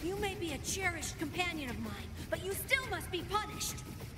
You may be a cherished companion of mine, but you still must be punished.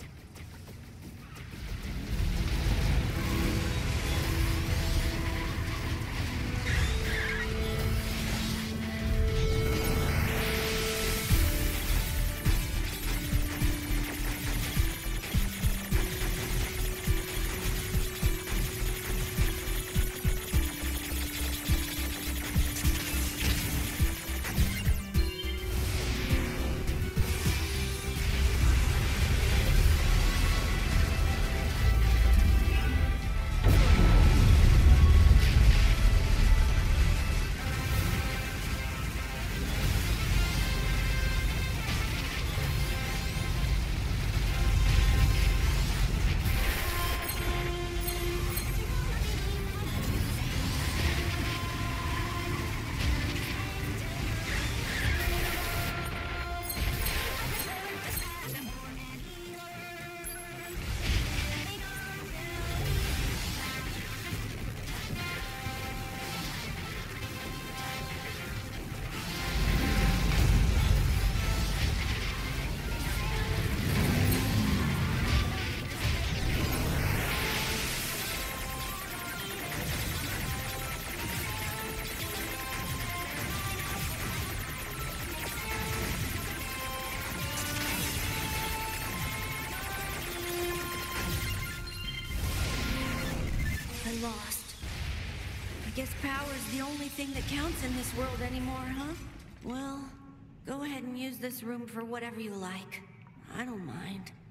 Lost. I guess power's the only thing that counts in this world anymore, huh? Well, go ahead and use this room for whatever you like. I don't mind.